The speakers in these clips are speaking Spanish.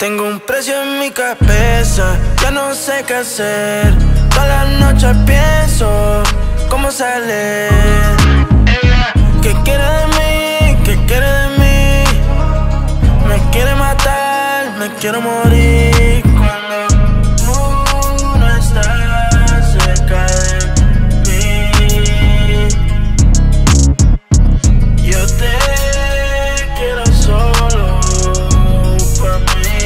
Tengo un precio en mi cabeza, ya no sé qué hacer. Todas las noches pienso cómo salir. ¿Qué quiere de mí? ¿Qué quiere de mí? Me quiere matar, me quiero morir. Cuando tú no estás cerca de mí, yo te quiero solo para mí.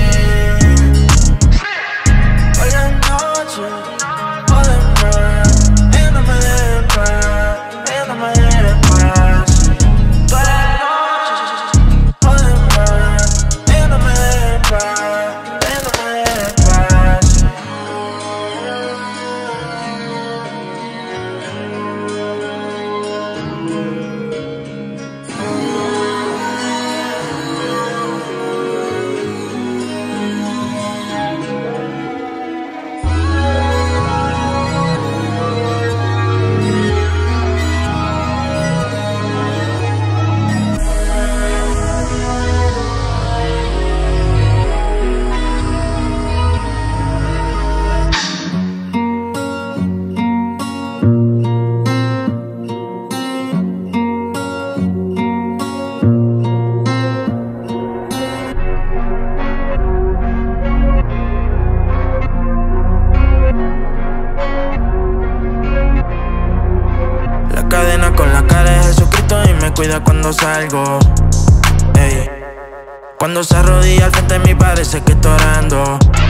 Hoy la noche o de más, ella no me deja en paz, ella no me deja en paz. Todas las noches o de más, ella no me deja en paz, ella no me deja en paz. La cadena con la cara de Jesucristo y me cuida cuando salgo. Ey. Cuando se arrodilla al frente de mí parece que estoy orando.